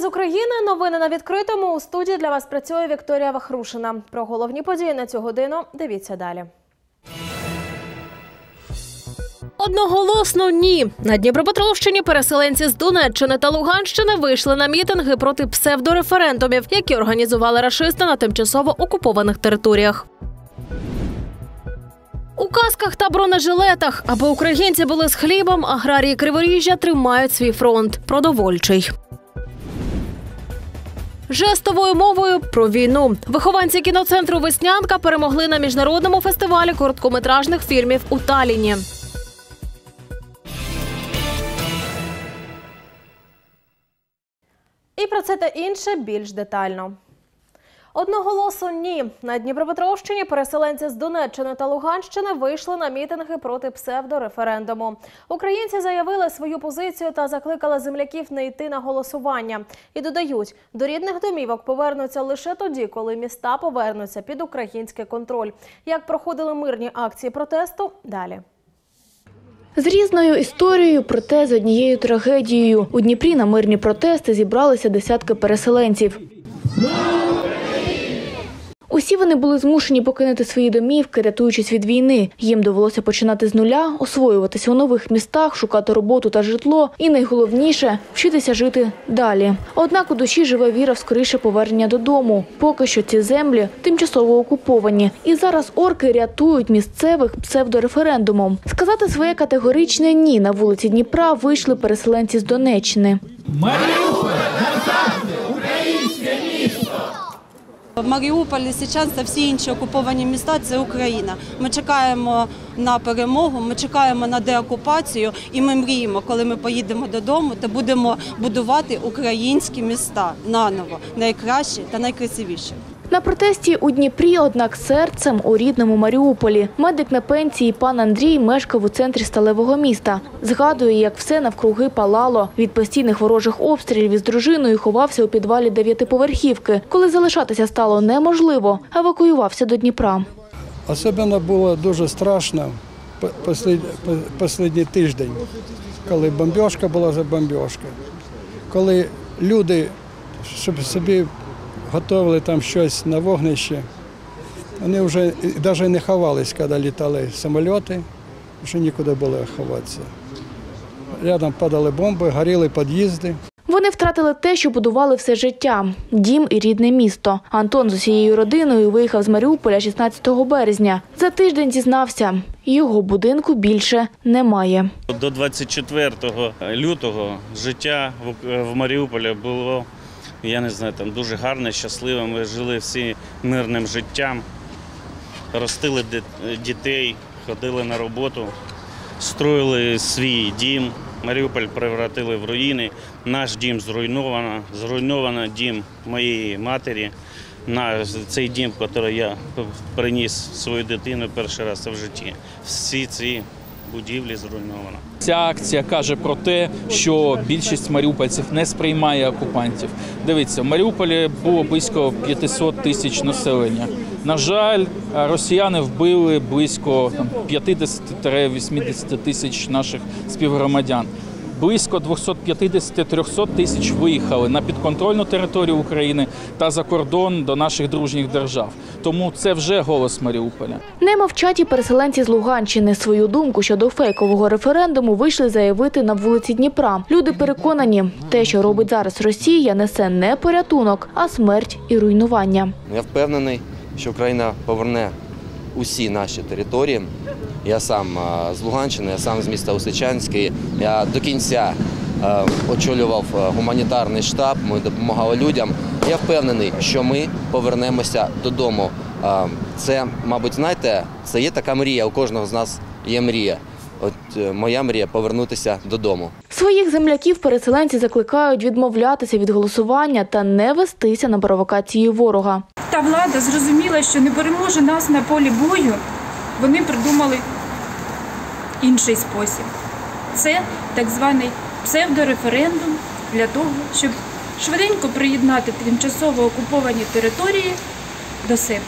України. Новини на відкритому. У студії для вас працює Вікторія Вахрушина. Про головні події на цю годину дивіться далі. Одноголосно ні. На Дніпропетровщині переселенці з Донеччини та Луганщини вийшли на мітинги проти псевдореферендумів, які організували рашисти на тимчасово окупованих територіях. У касках та бронежилетах, аби українці були з хлібом, аграрії Криворіжжя тримають свій фронт – продовольчий. Жестовою мовою про війну. Вихованці кіноцентру «Веснянка» перемогли на міжнародному фестивалі короткометражних фільмів у Талліні. І про це та інше більш детально. Одноголосно ні. На Дніпропетровщині переселенці з Донеччини та Луганщини вийшли на мітинги проти псевдореферендуму. Українці заявили свою позицію та закликали земляків не йти на голосування. І додають, до рідних домівок повернуться лише тоді, коли міста повернуться під український контроль. Як проходили мирні акції протесту – далі. З різною історією, проте з однією трагедією. У Дніпрі на мирні протести зібралися десятки переселенців. Усі вони були змушені покинути свої домівки, рятуючись від війни. Їм довелося починати з нуля, освоюватися у нових містах, шукати роботу та житло і, найголовніше, вчитися жити далі. Однак у душі живе віра в скоріше повернення додому. Поки що ці землі тимчасово окуповані. І зараз орки рятують місцевих псевдореферендумом. Сказати своє категоричне «ні» на вулиці Дніпра вийшли переселенці з Донеччини. Маріуполь назавжди українське місто! Маріуполь, Лисичанськ та всі інші окуповані міста – це Україна. Ми чекаємо на перемогу, ми чекаємо на деокупацію і ми мріємо, коли ми поїдемо додому та будемо будувати українські міста наново, найкращі та найкрасивіші. На протесті у Дніпрі, однак серцем у рідному Маріуполі. Медик на пенсії пан Андрій мешкав у центрі сталевого міста. Згадує, як все навкруги палало. Від постійних ворожих обстрілів із дружиною ховався у підвалі 9-поверхівки. Коли залишатися стало неможливо, евакуювався до Дніпра. Особливо було дуже страшно останній тиждень, коли бомбіжка була за бомбіжкою. Коли люди, щоб собі готували там щось на вогнище. Вони вже навіть не ховались, коли літали самоліти, вже нікуди було ховатися. Рядом падали бомби, горіли під'їзди. Вони втратили те, що будували все життя – дім і рідне місто. Антон з усією родиною виїхав з Маріуполя 16 березня. За тиждень зізнався – його будинку більше немає. До 24 лютого життя в Маріуполі було, я не знаю, там дуже гарне, щасливе. Ми жили всі мирним життям, ростили дітей, ходили на роботу, строїли свій дім. Маріуполь превратили в руїни. Наш дім зруйновано дім моєї матері. Цей дім, в який я приніс свою дитину перший раз в житті. Всі ці будівлі зруйновано. Ця акція каже про те, що більшість маріупольців не сприймає окупантів. Дивіться, в Маріуполі було близько 500 тисяч населення. На жаль, росіяни вбили близько 50-80 тисяч наших співгромадян. Близько 250-300 тисяч виїхали на підконтрольну територію України та за кордон до наших дружніх держав. Тому це вже голос Маріуполя. Не мовчать і переселенці з Луганщини. Свою думку щодо фейкового референдуму вийшли заявити на вулиці Дніпра. Люди переконані, те, що робить зараз Росія, несе не порятунок, а смерть і руйнування. Я впевнений, що Україна поверне усі наші території. Я сам з Луганщини, я сам з міста Лисичанський. Я до кінця очолював гуманітарний штаб, ми допомагали людям. Я впевнений, що ми повернемося додому. Це, мабуть, знаєте, це є така мрія, у кожного з нас є мрія. От моя мрія – повернутися додому. Своїх земляків переселенці закликають відмовлятися від голосування та не вестися на провокації ворога. Та влада зрозуміла, що не переможе нас на полі бою. Вони придумали інший спосіб. Це так званий псевдореферендум для того, щоб швиденько приєднати тимчасово окуповані території до себе.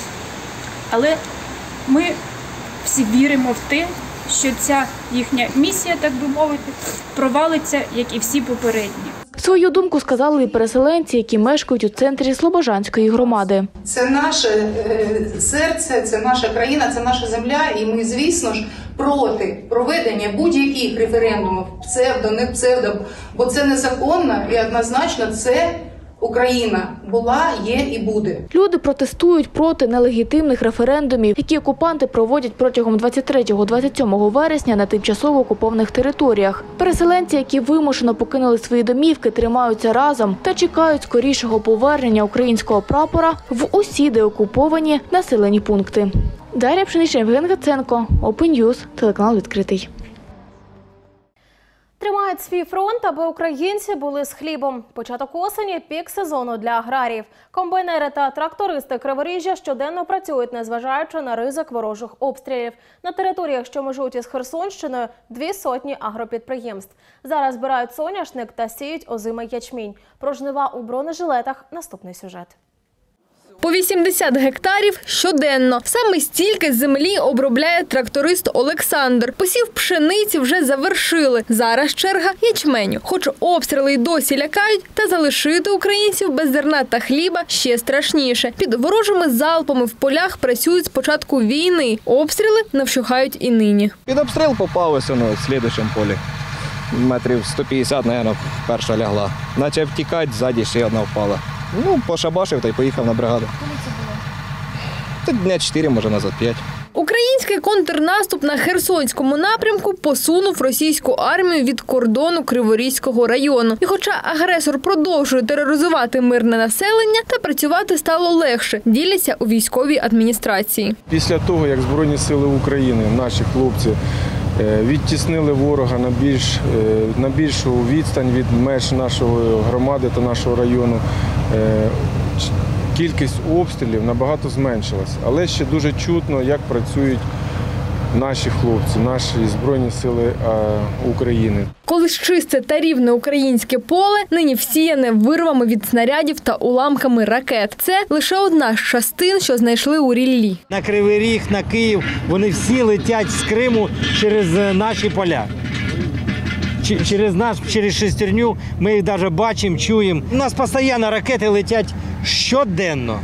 Але ми всі віримо в те, що ця їхня місія, так би мовити, провалиться, як і всі попередні. Свою думку сказали і переселенці, які мешкають у центрі Слобожанської громади. Це наше серце, це наша країна, це наша земля, і ми, звісно ж, проти проведення будь-яких референдумів, псевдо, не псевдо, бо це незаконно і однозначно це Україна була, є і буде. Люди протестують проти нелегітимних референдумів, які окупанти проводять протягом 23-27 вересня на тимчасово окупованих територіях. Переселенці, які вимушено покинули свої домівки, тримаються разом та чекають скорішого повернення українського прапора в усі деокуповані населені пункти. Дар'я Пшенична, Євген Гаценко, Open News, телеканал «Відкритий». Тримають свій фронт, аби українці були з хлібом. Початок осені – пік сезону для аграріїв. Комбайнери та трактористи Криворіжжя щоденно працюють, незважаючи на ризик ворожих обстрілів. На територіях, що межують із Херсонщиною, 200 агропідприємств. Зараз збирають соняшник та сіють озимий ячмінь. Про жнива у бронежилетах – наступний сюжет. По 80 гектарів щоденно. Саме стільки землі обробляє тракторист Олександр. Посів пшениці вже завершили. Зараз черга ячменю. Хоч обстріли й досі лякають, та залишити українців без зерна та хліба ще страшніше. Під ворожими залпами в полях працюють з початку війни. Обстріли не вщухають і нині. Під обстріл попалося в слідчому полі. Метрів 150, мабуть, перша лягла. Почав втікати, ззаді ще одна впала. Пошабашив та й поїхав на бригаду. Та дня 4, може назад 5. Український контрнаступ на Херсонському напрямку посунув російську армію від кордону Криворізького району. І хоча агресор продовжує тероризувати мирне населення, та працювати стало легше, діляться у військовій адміністрації. Після того, як Збройні сили України, наші хлопці, відтіснили ворога на більшу відстань від меж нашої громади та нашого району, кількість обстрілів набагато зменшилась. Але ще дуже чутно, як працюють наші хлопці, наші Збройні сили України. Колись чисте та рівне українське поле нині всіяне вирвами від снарядів та уламками ракет. Це лише одна з частин, що знайшли у ріллі. На Кривий Ріг, на Київ, вони всі летять з Криму через наші поля. Через нас, через шестерню, ми їх навіть бачимо, чуємо. У нас постійно ракети летять щоденно.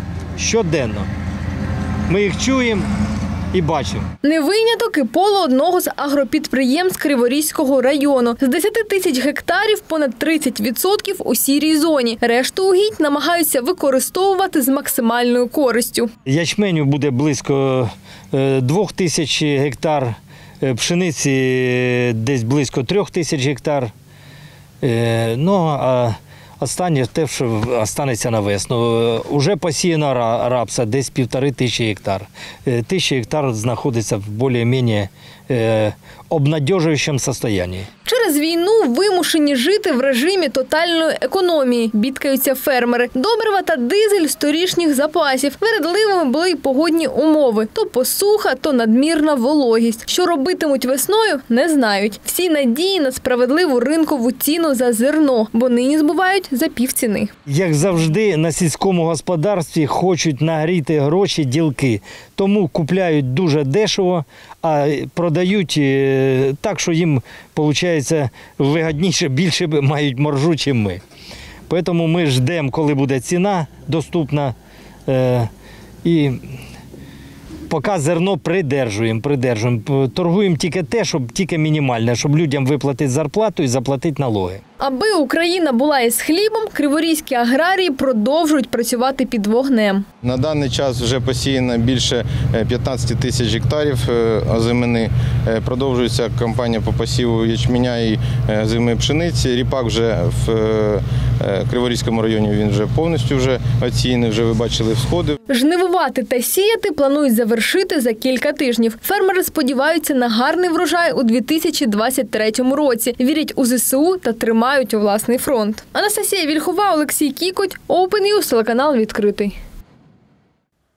Ми їх чуємо і бачимо. Не виняток і поле одного з агропідприємств Криворізького району. З 10 тисяч гектарів понад 30% у сірій зоні. Решту угідь намагаються використовувати з максимальною користю. Ячменю буде близько 2000 гектар, пшениці десь близько 3000 гектар. А останнє те, що останеться на весну. Уже посіяно рапса десь 1500 гектар. 1000 гектар знаходиться в більш-менш обнадіжуючому стані. Через війну вимушені жити в режимі тотальної економії, бідкаються фермери. Добрива та дизель з торішніх запасів. Вередливими були й погодні умови. То посуха, то надмірна вологість. Що робитимуть весною, не знають. Всі надії на справедливу ринкову ціну за зерно, бо нині збувають за півціни. Як завжди, на сільському господарстві хочуть нагріти гроші ділки. Тому купляють дуже дешево, а продають так, що їм, виходить, вигідніше, більше мають маржу, ніж ми. Тому ми ждемо, коли буде ціна доступна, і поки зерно придержуємо. Торгуємо тільки те, щоб тільки мінімальне, щоб людям виплатити зарплату і заплатити налоги. Аби Україна була із хлібом, криворізькі аграрії продовжують працювати під вогнем. На даний час вже посіяно більше 15 тисяч гектарів озимини. Продовжується кампанія по посіву ячменя і озимої пшениці. Ріпак вже в Криворізькому районі він вже повністю оцінений, вже ви бачили всходи. Жнивувати та сіяти планують завершити за кілька тижнів. Фермери сподіваються на гарний врожай у 2023 році. Вірять у ЗСУ та тримають у власний фронт. Анастасія Вільхова, Олексій Кікоть, Open News, телеканал «Відкритий».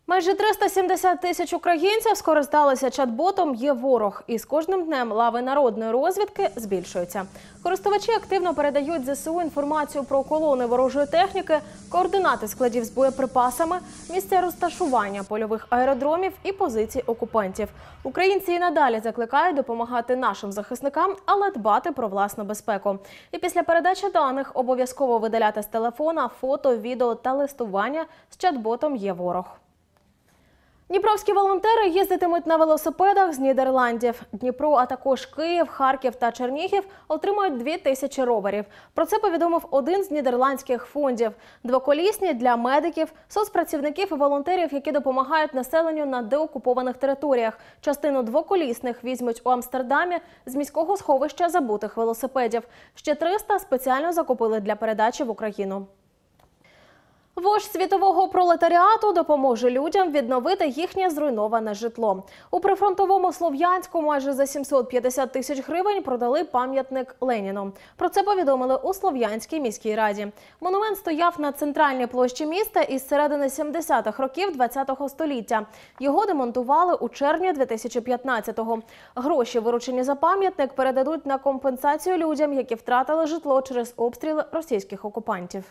Майже 370 тисяч українців скористалися чат-ботом «Є ворог». І з кожним днем лави народної розвідки збільшуються. Користувачі активно передають ЗСУ інформацію про колони ворожої техніки, координати складів з боєприпасами, місця розташування польових аеродромів і позицій окупантів. Українці і надалі закликають допомагати нашим захисникам, але дбати про власну безпеку. І після передачі даних обов'язково видаляти з телефона фото, відео та листування з чат-ботом «Є ворог». Дніпровські волонтери їздитимуть на велосипедах з Нідерландів. Дніпро, а також Київ, Харків та Чернігів отримають 2000 роверів. Про це повідомив один з нідерландських фондів. Двоколісні для медиків, соцпрацівників і волонтерів, які допомагають населенню на деокупованих територіях. Частину двоколісних візьмуть у Амстердамі з міського сховища забутих велосипедів. Ще 300 спеціально закупили для передачі в Україну. Вождь світового пролетаріату допоможе людям відновити їхнє зруйноване житло. У прифронтовому Слов'янську майже за 750 тисяч гривень продали пам'ятник Леніну. Про це повідомили у Слов'янській міській раді. Монумент стояв на центральній площі міста із середини 70-х років ХХ століття. Його демонтували у червні 2015-го. Гроші, виручені за пам'ятник, передадуть на компенсацію людям, які втратили житло через обстріли російських окупантів.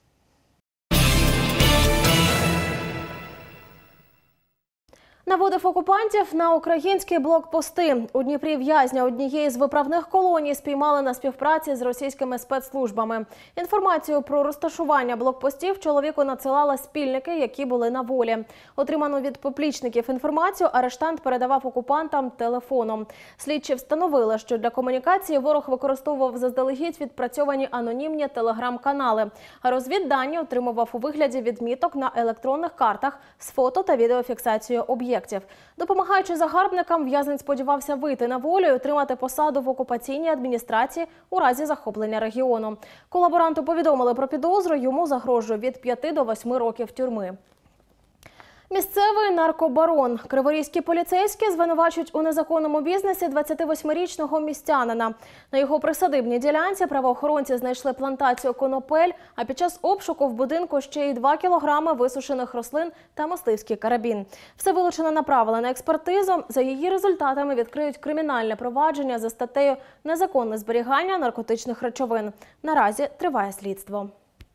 Наводив окупантів на українські блокпости. У Дніпрі в'язня однієї з виправних колоній спіймали на співпраці з російськими спецслужбами. Інформацію про розташування блокпостів чоловіку надсилали спільники, які були на волі. Отриману від поплічників інформацію арештант передавав окупантам телефоном. Слідчі встановили, що для комунікації ворог використовував заздалегідь відпрацьовані анонімні телеграм-канали, а розвіддані отримував у вигляді відміток на електронних картах з фото та відеофіксацією об'єктів. Допомагаючи загарбникам, в'язень сподівався вийти на волю і отримати посаду в окупаційній адміністрації у разі захоплення регіону. Колаборанту повідомили про підозру, йому загрожує від 5 до 8 років тюрми. Місцевий наркобарон. Криворізькі поліцейські звинувачують у незаконному бізнесі 28-річного містянина. На його присадибній ділянці правоохоронці знайшли плантацію конопель, а під час обшуку в будинку ще й 2 кілограми висушених рослин та мисливський карабін. Все вилучено направили на експертизу. За її результатами відкриють кримінальне провадження за статтею «Незаконне зберігання наркотичних речовин». Наразі триває слідство.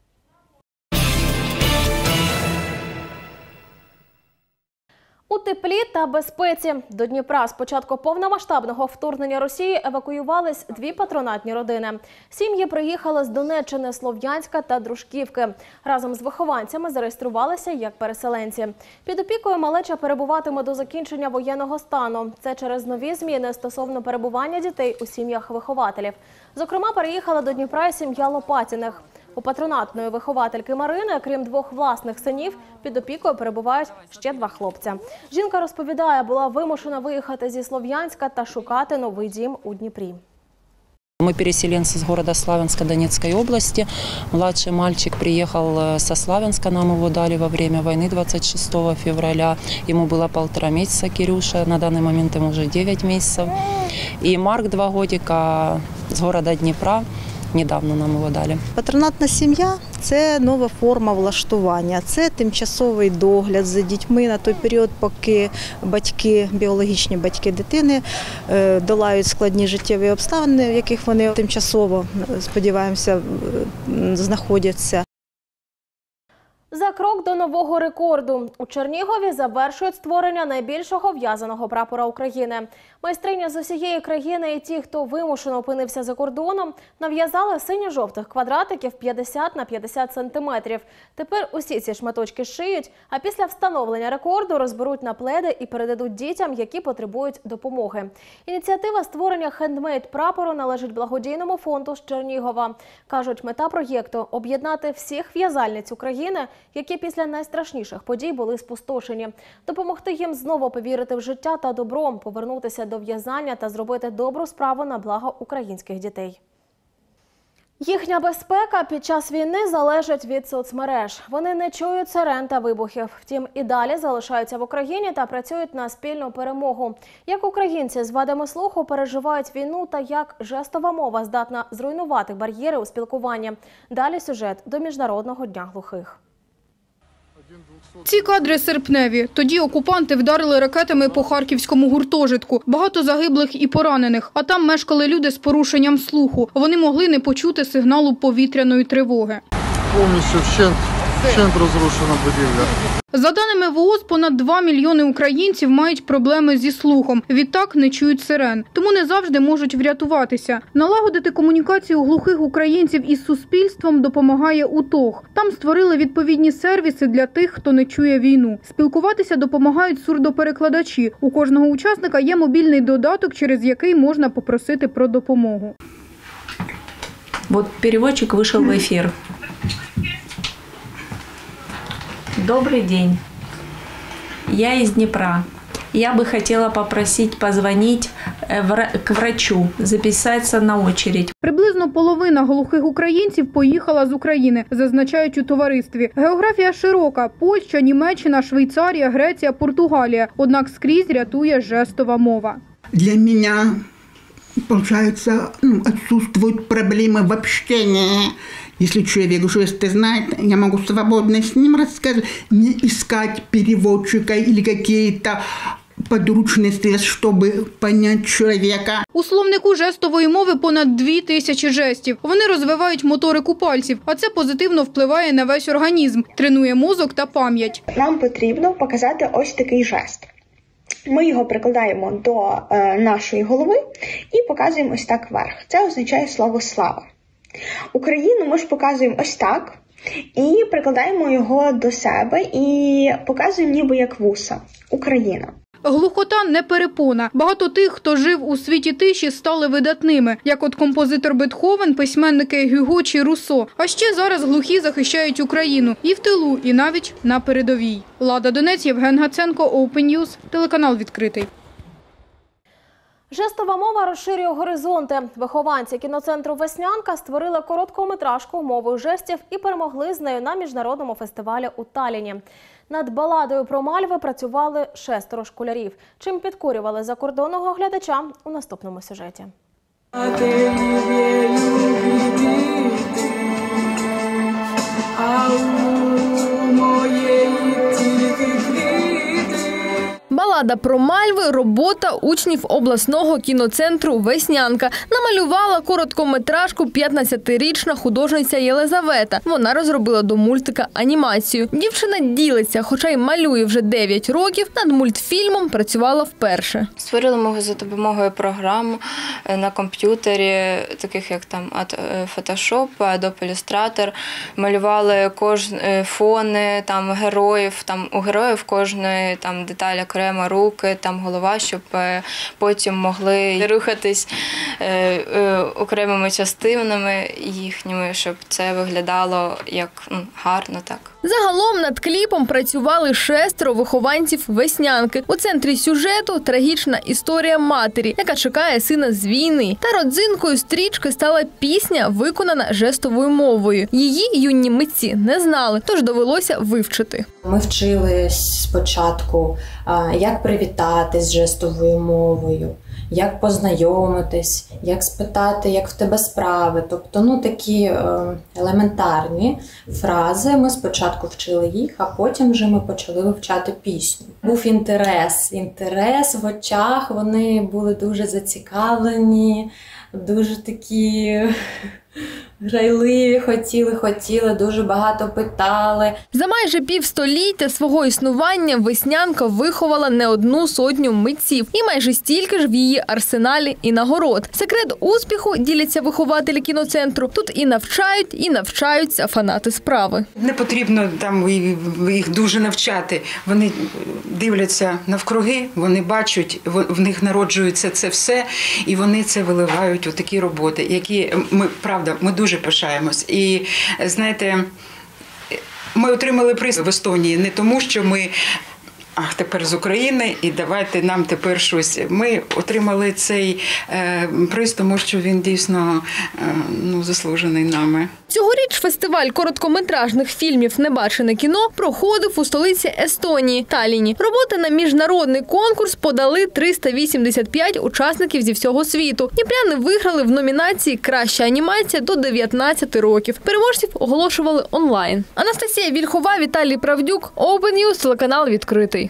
У теплі та безпеці. До Дніпра з початку повномасштабного вторгнення Росії евакуювались 2 патронатні родини. Сім'ї приїхали з Донеччини, Слов'янська та Дружківки. Разом з вихованцями зареєструвалися як переселенці. Під опікою малеча перебуватиме до закінчення воєнного стану. Це через нові зміни стосовно перебування дітей у сім'ях вихователів. Зокрема, переїхала до Дніпра і сім'я Лопатіних. У патронатної виховательки Марини, крім 2 власних синів, під опікою перебувають ще 2 хлопця. Жінка розповідає, була вимушена виїхати зі Слов'янська та шукати новий дім у Дніпрі. Мы переселенцы с города Славянска Донецкой области. Младший мальчик приехал со Славянска, нам его дали во время войны 26 февраля. Ему было 1,5 месяца, Кирюша, на данный момент ему уже 9 месяцев. И Марк 2 годика с города Днепра. Недавно нам його дали. Патронатна сім'я – це нова форма влаштування, це тимчасовий догляд за дітьми на той період, поки батьки, біологічні батьки дитини долають складні життєві обставини, в яких вони тимчасово, сподіваємося, знаходяться. За крок до нового рекорду. У Чернігові завершують створення найбільшого в'язаного прапора України. Майстрині з усієї країни і ті, хто вимушено опинився за кордоном, нав'язали синьо-жовтих квадратиків 50 на 50 сантиметрів. Тепер усі ці шматочки шиють, а після встановлення рекорду розберуть на пледи і передадуть дітям, які потребують допомоги. Ініціатива створення хендмейд-прапору належить благодійному фонду з Чернігова. Кажуть, мета проєкту – об'єднати всіх в'язальниць України, які після найстрашніших подій були спустошені. Допомогти їм знову повірити в життя та добро, повернутися до в'язання та зробити добру справу на благо українських дітей. Їхня безпека під час війни залежить від соцмереж. Вони не чують сирен та вибухів. Втім, і далі залишаються в Україні та працюють на спільну перемогу. Як українці з вадами слуху переживають війну та як жестова мова здатна зруйнувати бар'єри у спілкуванні. Далі сюжет до Міжнародного дня глухих. Ці кадри серпневі. Тоді окупанти вдарили ракетами по харківському гуртожитку. Багато загиблих і поранених. А там мешкали люди з порушенням слуху. Вони могли не почути сигналу повітряної тривоги. Повністю вщент розрушена будівля. За даними ВООЗ, понад 2 мільйони українців мають проблеми зі слухом. Відтак не чують сирен. Тому не завжди можуть врятуватися. Налагодити комунікацію глухих українців із суспільством допомагає УТОГ. Там створили відповідні сервіси для тих, хто не чує війну. Спілкуватися допомагають сурдоперекладачі. У кожного учасника є мобільний додаток, через який можна попросити про допомогу. Вот переводчик вышел в эфир. Добрый день. Я из Днепра. Я бы хотела попросить позвонить к врачу, записаться на очередь. Приблизно половина глухих українців поїхала з України, зазначають у товаристві. Географія широка – Польща, Німеччина, Швейцарія, Греція, Португалія. Однак скрізь рятує жестова мова. Для меня, получается, отсутствуют проблемы в общении. Если человек жесты знает, я могу свободно с ним рассказывать, не искать переводчика или какие-то подручности, чтобы понять человека. У словнику жестової мови понад 2000 жестів. Вони розвивають моторику пальців, а це позитивно впливає на весь організм, тренує мозок та пам'ять. Нам потрібно показати ось такий жест. Ми його прикладаємо до нашої голови і показуємо ось так вверх. Це означає слово «слава». Україну ми ж показуємо ось так і прикладаємо його до себе і показуємо ніби як вуса. Україна. Глухота не перепона. Багато тих, хто жив у світі тиші, стали видатними. Як от композитор Бетховен, письменники Гюго чи Руссо. А ще зараз глухі захищають Україну. І в тилу, і навіть на передовій. Лада Донець, Євген Гаценко, Open News, телеканал «Відкритий». Жестова мова розширює горизонти. Вихованці кіноцентру «Веснянка» створили короткометражку мовою жестів і перемогли з нею на міжнародному фестивалі у Талліні. Над баладою про Мальви працювали 6 школярів. Чим підкорювали закордонного глядача у наступному сюжеті. Балада про Мальви – робота учнів обласного кіноцентру «Веснянка». Намалювала короткометражку 15-річна художниця Єлизавета. Вона розробила до мультика анімацію. Дівчина ділиться, хоча й малює вже 9 років, над мультфільмом працювала вперше. Створили ми за допомогою програм на комп'ютері, таких як там Photoshop, Adobe Illustrator. Малювали фони там героїв, там у героїв кожної там деталь окремо, руки, там голова, щоб потім могли рухатись окремими частинами їхніми, щоб це виглядало як гарно так. Загалом над кліпом працювали 6 вихованців «Веснянки». У центрі сюжету – трагічна історія матері, яка чекає сина з війни. Та родзинкою стрічки стала пісня, виконана жестовою мовою. Її юні митці не знали, тож довелося вивчити. Ми вчили спочатку, як привітатись жестовою мовою, як познайомитись, як спитати, як в тебе справи. Тобто, такі елементарні фрази. Ми спочатку вчили їх, а потім вже ми почали вивчати пісню. Був інтерес в очах, вони були дуже зацікавлені, дуже такі грайливі, хотіли, дуже багато питали. За майже півстоліття свого існування «Веснянка» виховала не 100 митців. І майже стільки ж в її арсеналі і нагород. Секрет успіху, діляться вихователі кіноцентру, тут і навчаються фанати справи. Не потрібно там їх дуже навчати. Вони дивляться навкруги, вони бачать, в них народжується це все, і вони це виливають у такі роботи, які ми дуже пишаємось. І, знаєте, ми отримали приз в Естонії не тому, що ми ах, тепер з України, і давайте нам тепер щось. Ми отримали цей приз, тому що він дійсно заслужений нами. Цьогоріч фестиваль короткометражних фільмів «Небачене кіно» проходив у столиці Естонії – Талліні. Роботи на міжнародний конкурс подали 385 учасників зі всього світу. Дніпряни виграли в номінації «Краща анімація до 19 років». Переможців оголошували онлайн. Анастасія Вільхова, Віталій Правдюк, Open News, телеканал «Відкритий».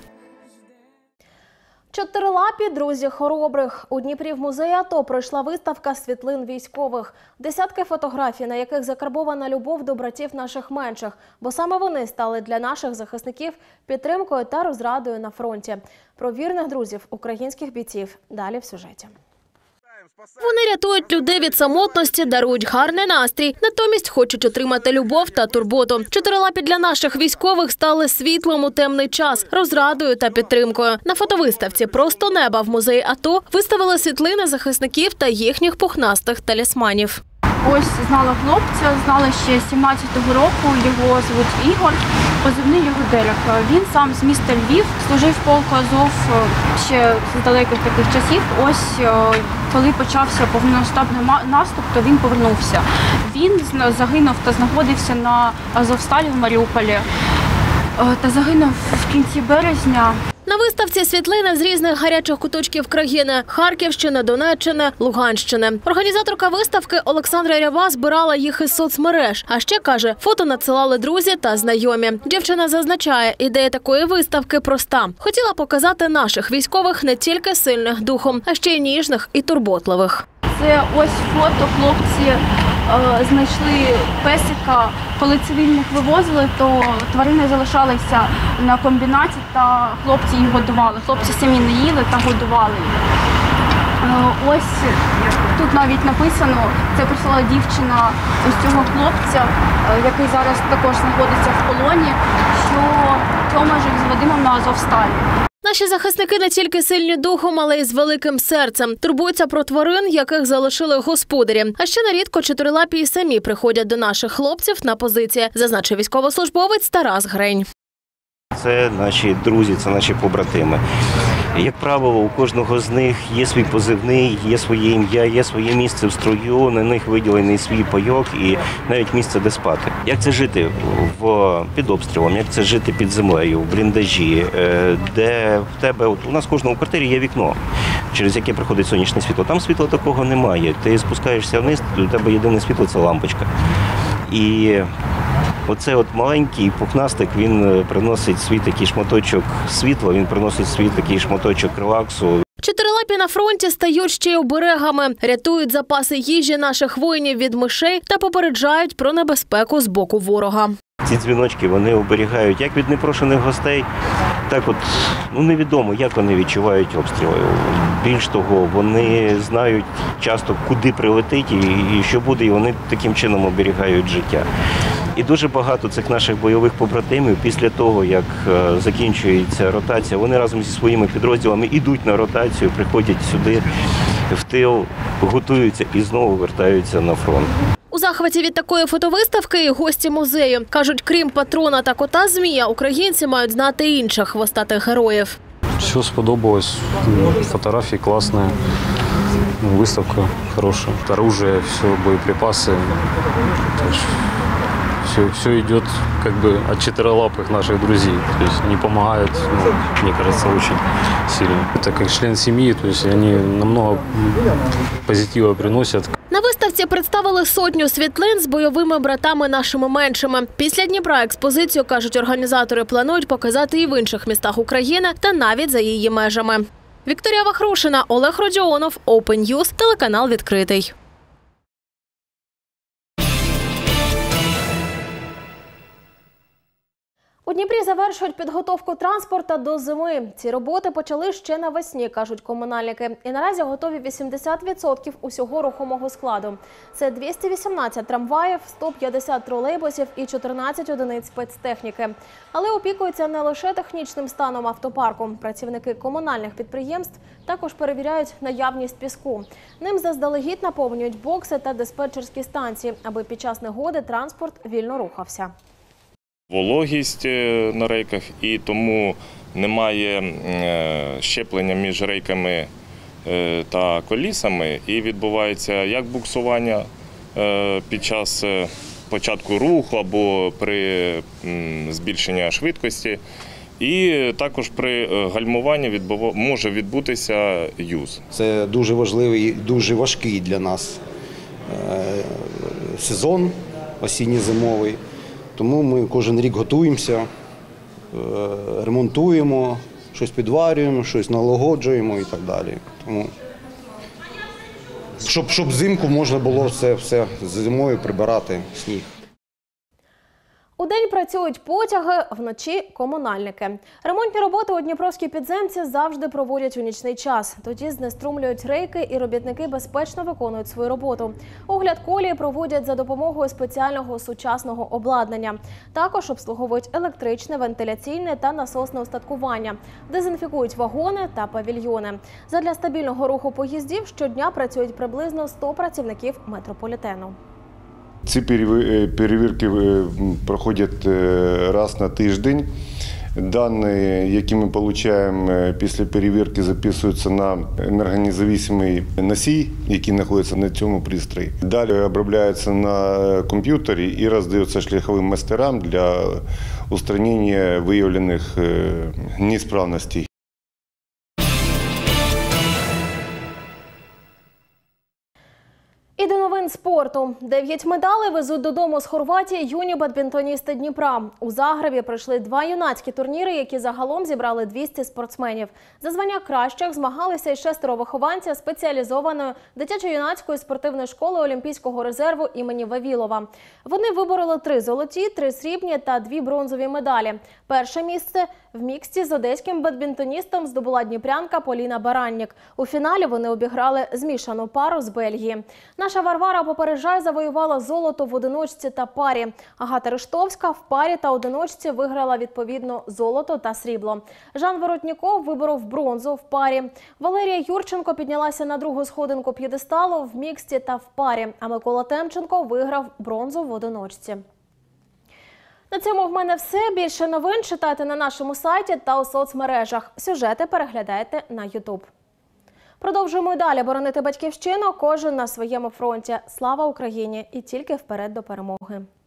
Чотирилапі друзі хоробрих. У Дніпрі в музеї АТО пройшла виставка світлин військових. Десятки фотографій, на яких закарбована любов до братів наших менших. Бо саме вони стали для наших захисників підтримкою та розрадою на фронті. Про вірних друзів українських бійців далі в сюжеті. Вони рятують людей від самотності, дарують гарний настрій, натомість хочуть отримати любов та турботу. Чотирилапі для наших військових стали світлом у темний час, розрадою та підтримкою. На фотовиставці «Просто неба» в музеї АТО виставили світлини захисників та їхніх пухнастих талісманів. Ось знала хлопця, знала ще з 17-го року, його звуть Ігор, позивний його Дерек. Він сам з міста Львів, служив в полку Азов ще з далеких таких часів. Ось коли почався повномасштабний наступ, то він повернувся. Він загинув та знаходився на Азовсталі в Маріуполі та загинув в кінці березня. На виставці світлини з різних гарячих куточків країни – Харківщини, Донеччини, Луганщини. Організаторка виставки Олександра Рява збирала їх із соцмереж. А ще, каже, фото надсилали друзі та знайомі. Дівчина зазначає, ідея такої виставки проста. Хотіла показати наших військових не тільки сильних духом, а ще й ніжних і турботливих. Це ось фото, хлопці знайшли песика, коли цивільних вивозили, то тварини залишалися на комбінаті та хлопці їх годували. Хлопці самі не їли та годували їх. Ось тут навіть написано, це прислала дівчина ось цього хлопця, який зараз також знаходиться в полоні, що Тьома жив з Вадимом на Азовсталі. Наші захисники не тільки сильні духом, але й з великим серцем. Турбуються про тварин, яких залишили господарі. А ще нерідко чотирилапі й самі приходять до наших хлопців на позиції, зазначив військовослужбовець Тарас Грень. Це наші друзі, це наші побратими. Як правило, у кожного з них є свій позивний, є своє ім'я, є своє місце в строю, на них виділений свій пайок і навіть місце, де спати. Як це жити під обстрілом, як це жити під землею, в бліндажі, де в тебе, у нас в кожному квартирі є вікно, через яке приходить сонячне світло. Там світла такого немає. Ти спускаєшся вниз, у тебе єдине світло – це лампочка. І оцей от маленький пухнастик, він приносить свій такий шматочок світла, він приносить свій такий шматочок релаксу. Чотирилапі на фронті стають ще й оберегами, рятують запаси їжі наших воїнів від мишей та попереджають про небезпеку з боку ворога. Ці дзвіночки, вони оберігають як від непрошених гостей, так от, невідомо, як вони відчувають обстріли. Більш того, вони знають часто, куди прилетить і що буде, і вони таким чином оберігають життя. І дуже багато цих наших бойових побратимів після того, як закінчується ротація, вони разом зі своїми підрозділами йдуть на ротацію, приходять сюди в тил, готуються і знову вертаються на фронт. У захваті від такої фотовиставки і гості музею. Кажуть, крім патрона та кота Змія, українці мають знати інших хвостатих героїв. Все сподобалось, фотографии классные, выставка хорошая, оружие, все, боеприпасы. Все идет как бы от четырехлапых наших друзей. То есть они помогают, мне кажется, очень сильно. Это как член семьи, то есть они намного позитива приносят. На виставці представили сотню світлин з бойовими братами нашими меншими. Після Дніпра експозицію, кажуть організатори, планують показати і в інших містах України та навіть за її межами. Вікторія Вахрушина, Олег Родіонов, Open News, телеканал «Відкритий». У Дніпрі завершують підготовку транспорту до зими. Ці роботи почали ще навесні, кажуть комунальники. І наразі готові 80% усього рухомого складу. Це 218 трамваїв, 150 тролейбусів і 14 одиниць спецтехніки. Але опікуються не лише технічним станом автопарку. Працівники комунальних підприємств також перевіряють наявність піску. Ним заздалегідь наповнюють бокси та диспетчерські станції, аби під час негоди транспорт вільно рухався. Вологість на рейках, і тому немає щеплення між рейками та колісами, і відбувається як буксування під час початку руху або при збільшенні швидкості, і також при гальмуванні може відбутися юз. Це дуже важливий, дуже важкий для нас сезон осінньо-зимовий, тому ми кожен рік готуємося, ремонтуємо, щось підварюємо, щось налагоджуємо і так далі. Тому, щоб взимку можна було все зимою прибирати сніг. Удень працюють потяги, вночі – комунальники. Ремонтні роботи у Дніпровській підземці завжди проводять у нічний час. Тоді знеструмлюють рейки і робітники безпечно виконують свою роботу. Огляд колії проводять за допомогою спеціального сучасного обладнання. Також обслуговують електричне, вентиляційне та насосне устаткування. Дезінфікують вагони та павільйони. Задля стабільного руху поїздів щодня працюють приблизно 100 працівників метрополітену. Ці перевірки проходять раз на тиждень. Дані, які ми отримуємо після перевірки, записуються на енергонезалежний носій, який знаходиться на цьому пристрої. Далі обробляються на комп'ютері і роздаються шляховим майстерам для устранення виявлених несправностей. І до новин спорту. 9 медалей везуть додому з Хорватії юні бадмінтоністи Дніпра. У Загребі пройшли 2 юнацькі турніри, які загалом зібрали 200 спортсменів. За звання кращих змагалися й 6 вихованців спеціалізованої дитячо-юнацької спортивної школи Олімпійського резерву імені Вавілова. Вони вибороли 3 золоті, 3 срібні та 2 бронзові медалі. Перше місце в міксті з одеським бадмінтоністом здобула дніпрянка Поліна Бараннік. У фіналі вони обіграли змішану пару з Бельгії. Наша Варвара Попережай завоювала золото в одиночці та парі. Агата Рештовська в парі та одиночці виграла відповідно золото та срібло. Жан Воротніков виборов бронзу в парі. Валерія Юрченко піднялася на другу сходинку п'єдесталу в міксті та в парі. А Микола Темченко виграв бронзу в одиночці. На цьому в мене все. Більше новин читайте на нашому сайті та у соцмережах. Сюжети переглядайте на YouTube. Продовжуємо й далі боронити батьківщину, кожен на своєму фронті. Слава Україні! І тільки вперед до перемоги!